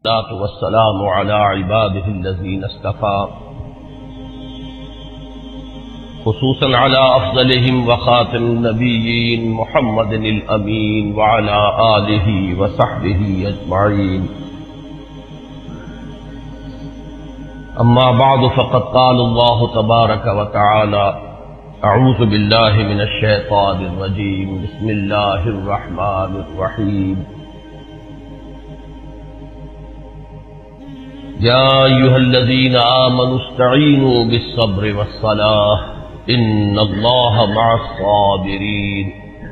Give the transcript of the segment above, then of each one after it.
والصلاة والسلام على عباده الذين اصطفى خصوصا على أفضلهم وخاتم النبيين محمد الأمين وعلى آله وصحبه أجمعين. أما بعد فقد قال الله تبارك وتعالى: أعوذ بالله من الشيطان الرجيم. بسم الله الرحمن الرحيم. يا أيها الذين آمنوا استعينوا بالصبر والصلاة إن الله مع الصابرين.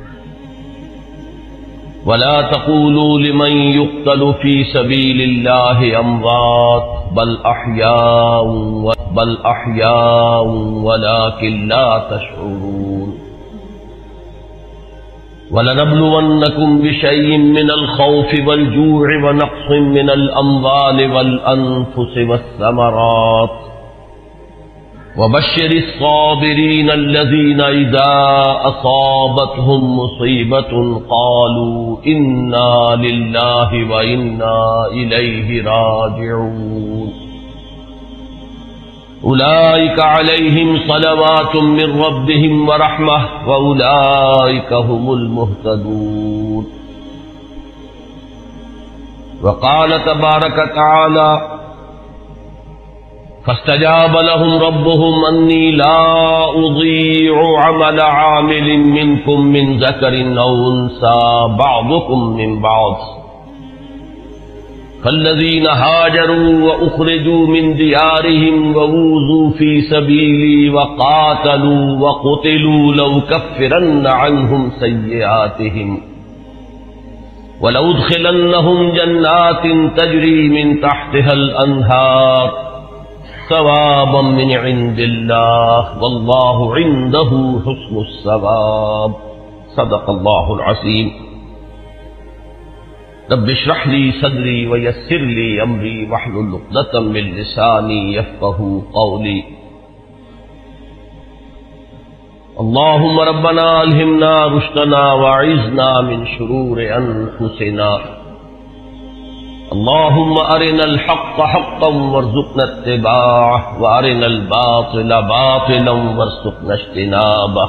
ولا تقولوا لمن يقتل في سبيل الله أموات بل أحياء ولكن لا تشعرون. وَلَنَبْلُوَنَّكُمْ بِشَيْءٍ مِّنَ الْخَوْفِ وَالْجُوعِ وَنَقْصٍ مِّنَ الْأَمْوَالِ وَالْأَنفُسِ وَالثَّمَرَاتِ وَبَشِّرِ الصَّابِرِينَ الَّذِينَ إِذَا أَصَابَتْهُم مُّصِيبَةٌ قَالُوا إِنَّا لِلَّهِ وَإِنَّا إِلَيْهِ راجعون. أولئك عليهم صلوات من ربهم ورحمة وأولئك هم المهتدون. وقال تبارك تعالى: فاستجاب لهم ربهم أني لا أضيع عمل عامل منكم من ذكر أو أنثى بعضكم من بعض فالذين هاجروا وأخرجوا من ديارهم وأوذوا في سبيلي وقاتلوا وقتلوا لأكفرن عنهم سيئاتهم ولأدخلنهم جنات تجري من تحتها الأنهار ثوابا من عند الله والله عنده حسن الثواب. صدق الله العظيم. رب اشرح لي صدري ويسر لي امري واحلل عقدة من لساني يفقهوا قولي. اللهم ربنا الهمنا رشدنا واعذنا من شرور انفسنا. اللهم ارنا الحق حقا وارزقنا اتباعه وارنا الباطل باطلا وارزقنا اجتنابه.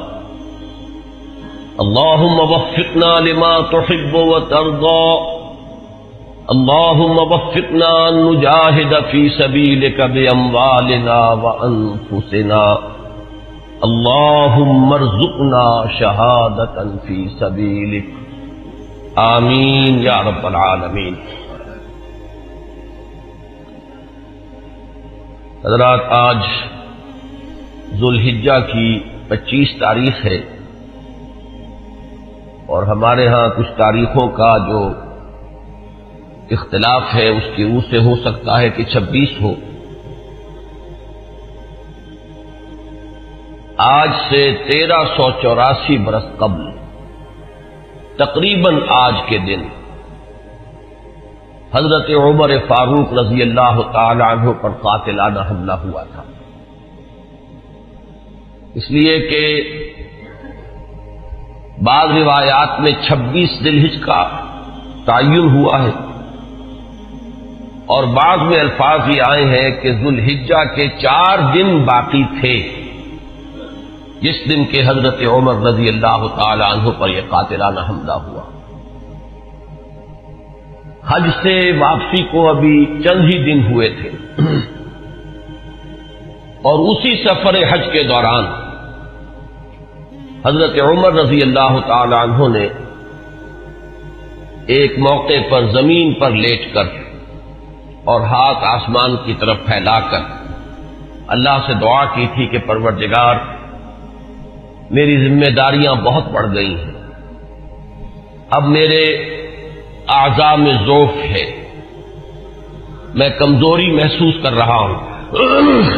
اللهم وفقنا لما تحب وترضى. اللهم وفقنا أن نجاهد في سبيلك بأموالنا وأنفسنا. اللهم ارزقنا شهادة في سبيلك. آمين یا رب العالمین. حضرات، آج ذوالحجہ کی 25 تاریخ ہے اور ہمارے ہاں کچھ تاریخوں کا جو اختلاف ہے اس کی روح سے ہو سکتا ہے کہ 26 ہو. آج سے 1384 برس قبل تقریباً آج کے دن حضرت عمر فاروق رضی اللہ تعالی عنہ پر قاتلانہ حملہ ہوا تھا. اس لیے کہ بعض روایات میں 26 ذی الحجہ کا تعین ہوا ہے اور بعض میں الفاظ یہ آئے ہیں کہ ذوالحجہ کے 4 دن باقی تھے جس دن کے حضرت عمر رضی اللہ تعالی عنہ پر یہ قاتلانہ حملہ ہوا. حج سے واپسی کو ابھی چند ہی دن ہوئے تھے اور اسی سفر حج کے دوران حضرت عمر رضی اللہ تعالی عنہ نے ایک موقع پر زمین پر لیٹ کر اور ہاتھ آسمان کی طرف پھیلا کر اللہ سے دعا کی تھی کہ پروردگار، میری ذمہ داریاں بہت بڑھ گئی ہیں، اب میرے اعضاء میں ضعف ہے، میں کمزوری محسوس کر رہا ہوں،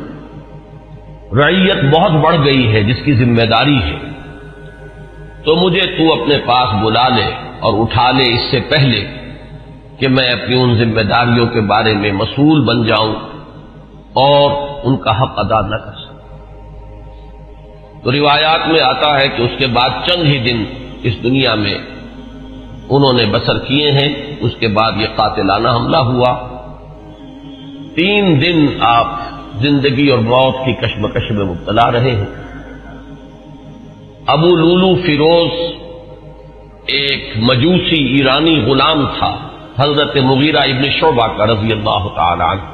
رعیت بہت بڑھ گئی ہے جس کی ذمہ داری ہے، تو مجھے تو اپنے پاس بلا لے اور اٹھا لے اس سے پہلے کہ میں اپنی ان ذمہ داریوں کے بارے میں مسئول بن جاؤں اور ان کا حق ادا نہ کر سکوں. تو روایات میں آتا ہے کہ اس کے بعد چند ہی دن اس دنیا میں انہوں نے بسر کیے ہیں۔ اس کے بعد یہ قاتلانہ حملہ ہوا۔ 3 دن آپ زندگی اور موت کی کشمکش میں مبتلا رہے ہیں۔ ابو لولو فیروز ایک مجوسی ایرانی غلام تھا، حضرت مغیرہ ابن شعبہ کا رضی اللہ تعالی عنہ۔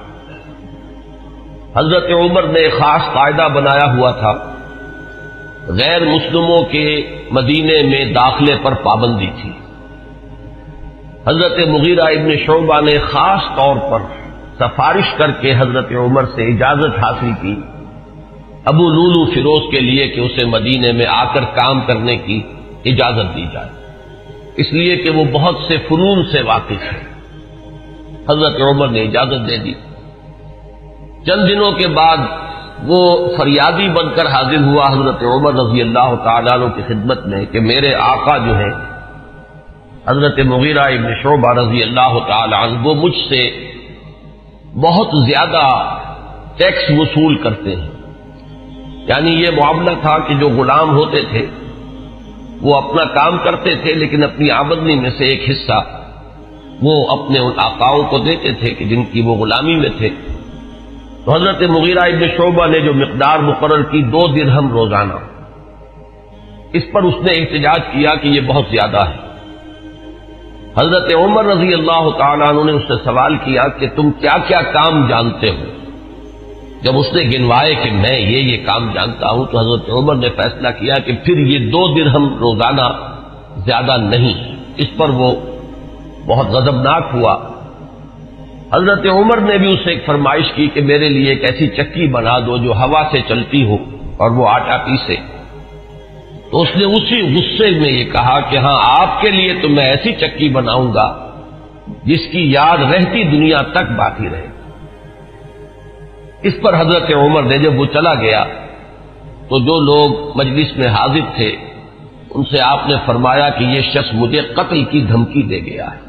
حضرت عمر نے خاص قاعدہ بنایا ہوا تھا، غیر مسلموں کے مدینے میں داخلے پر پابندی تھی۔ حضرت مغیرہ ابن شعبہ نے خاص طور پر سفارش کر کے حضرت عمر سے اجازت حاصل کی ابو لولو فیروز کے لیے کہ اسے مدینے میں آ کر کام کرنے کی اجازت دی جائے، اس لیے کہ وہ بہت سے فنون سے واقف ہے۔ حضرت عمر نے اجازت دے دی۔ چند دنوں کے بعد وہ فریادی بن کر حاضر ہوا حضرت عمر رضی اللہ تعالیٰ عنہ کی خدمت میں کہ میرے آقا جو ہیں حضرت مغیرہ ابن شعبہ رضی اللہ تعالیٰ عنہ وہ مجھ سے بہت زیادہ ٹیکس وصول کرتے ہیں۔ یعنی یہ معاملہ تھا کہ جو غلام ہوتے تھے وہ اپنا کام کرتے تھے، لیکن اپنی آمدنی میں سے ایک حصہ وہ اپنے ان آقاؤں کو دیتے تھے کہ جن کی وہ غلامی میں تھے۔ تو حضرت مغیرہ ابن شعبہ نے جو مقدار مقرر کی 2 درہم روزانہ، اس پر اس نے احتجاج کیا کہ یہ بہت زیادہ ہے۔ حضرت عمر رضی اللہ تعالیٰ عنہ نے اس سے سوال کیا کہ تم کیا کیا کام جانتے ہو؟ جب اس نے گنوائے کہ میں یہ کام جانتا ہوں، تو حضرت عمر نے فیصلہ کیا کہ پھر یہ 2 درہم روزانہ زیادہ نہیں۔ اس پر وہ بہت غضبناک ہوا۔ حضرت عمر نے بھی اس سے ایک فرمائش کی کہ میرے لیے ایک ایسی چکی بنا دو جو ہوا سے چلتی ہو اور وہ آٹا پیسے۔ تو اس نے اسی غصے میں یہ کہا کہ ہاں آپ کے لیے تو میں ایسی چکی بناؤں گا جس کی یاد رہتی دنیا تک باقی رہے۔ اس پر حضرت عمر نے جب وہ چلا گیا تو جو لوگ مجلس میں حاضر تھے ان سے آپ نے فرمایا کہ یہ شخص مجھے قتل کی دھمکی دے گیا ہے۔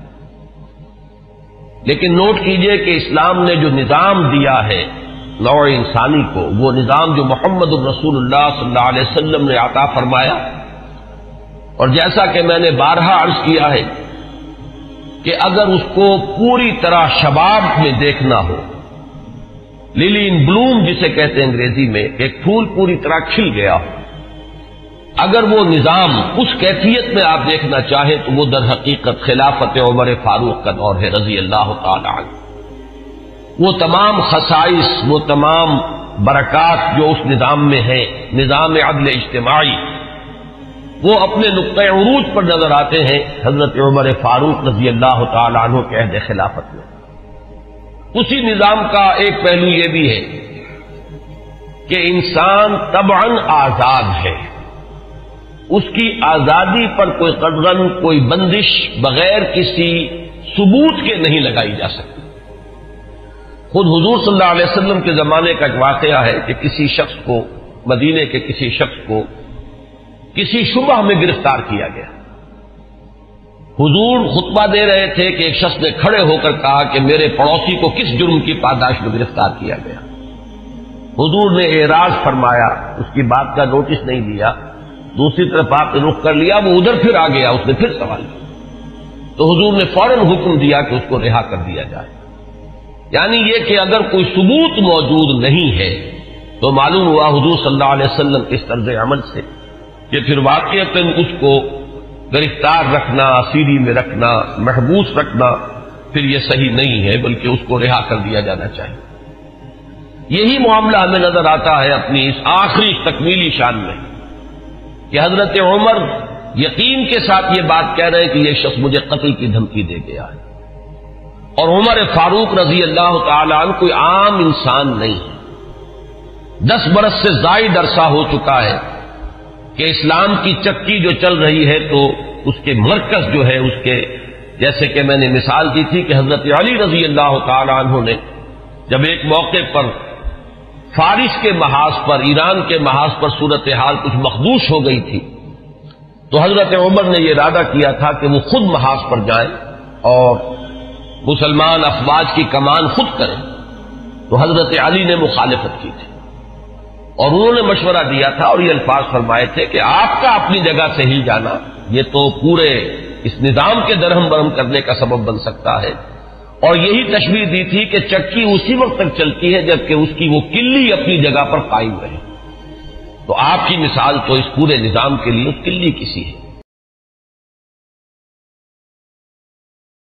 لیکن نوٹ کیجئے کہ اسلام نے جو نظام دیا ہے نوع انسانی کو، وہ نظام جو محمد الرسول اللہ صلی اللہ علیہ وسلم نے عطا فرمایا، اور جیسا کہ میں نے بارہا عرض کیا ہے کہ اگر اس کو پوری طرح شباب میں دیکھنا ہو، للی ان بلوم جسے کہتے ہیں انگریزی میں، ایک پھول پوری طرح کھل گیا ہو، اگر وہ نظام اس کیفیت میں آپ دیکھنا چاہیں تو وہ در حقیقت خلافت عمر فاروق کا دور ہے رضی اللہ تعالی عنہ۔ وہ تمام خصائص، وہ تمام برکات جو اس نظام میں ہیں، نظام عدل اجتماعی، وہ اپنے نقطۂ عروج پر نظر آتے ہیں حضرت عمر فاروق رضی اللہ تعالی عنہ کے عہد خلافت میں۔ اسی نظام کا ایک پہلو یہ بھی ہے کہ انسان طبعاً آزاد ہے، اس کی آزادی پر کوئی قدغن، کوئی بندش بغیر کسی ثبوت کے نہیں لگائی جا سکتی۔ خود حضور صلی اللہ علیہ وسلم کے زمانے کا ایک واقعہ ہے کہ کسی شخص کو، مدینے کے کسی شخص کو کسی شبہ میں گرفتار کیا گیا۔ حضور خطبہ دے رہے تھے کہ ایک شخص نے کھڑے ہو کر کہا کہ میرے پڑوسی کو کس جرم کی پاداش میں گرفتار کیا گیا۔ حضور نے اعراض فرمایا، اس کی بات کا نوٹس نہیں لیا، دوسری طرف آپ نے رخ کر لیا، وہ ادھر پھر آ گیا، اس نے پھر سوال کیا تو حضور نے فوراً حکم دیا کہ اس کو رہا کر دیا جائے۔ یعنی یہ کہ اگر کوئی ثبوت موجود نہیں ہے تو معلوم ہوا حضور صلی اللہ علیہ وسلم اس طرز عمل سے کہ پھر واقعتاً اس کو گرفتار رکھنا، اسیری میں رکھنا، محبوس رکھنا پھر یہ صحیح نہیں ہے، بلکہ اس کو رہا کر دیا جانا چاہیے۔ یہی معاملہ ہمیں نظر آتا ہے اپنی اس آخری تکمیلی شان میں کہ حضرت عمر یقین کے ساتھ یہ بات کہہ رہے ہیں کہ یہ شخص مجھے قتل کی دھمکی دے گیا ہے، اور عمر فاروق رضی اللہ تعالی عنہ کوئی عام انسان نہیں ہے۔ 10 برس سے زائد عرصہ ہو چکا ہے کہ اسلام کی چکی جو چل رہی ہے تو اس کے مرکز جو ہے، اس کے جیسے کہ میں نے مثال دی تھی کہ حضرت علی رضی اللہ تعالی عنہ نے جب ایک موقع پر فارس کے محاذ پر، ایران کے محاذ پر صورتحال کچھ مخدوش ہو گئی تھی تو حضرت عمر نے یہ ارادہ کیا تھا کہ وہ خود محاذ پر جائیں اور مسلمان افواج کی کمان خود کریں، تو حضرت علی نے مخالفت کی تھی اور انہوں نے مشورہ دیا تھا اور یہ الفاظ فرمائے تھے کہ آپ کا اپنی جگہ سے ہل جانا یہ تو پورے اس نظام کے درہم برہم کرنے کا سبب بن سکتا ہے. اور یہی تشبیہ دی تھی کہ چکی اسی وقت تک چلتی ہے جبکہ اس کی وہ کلی اپنی جگہ پر قائم رہے. تو آپ کی مثال تو اس پورے نظام کے لیے کلی کسی ہے.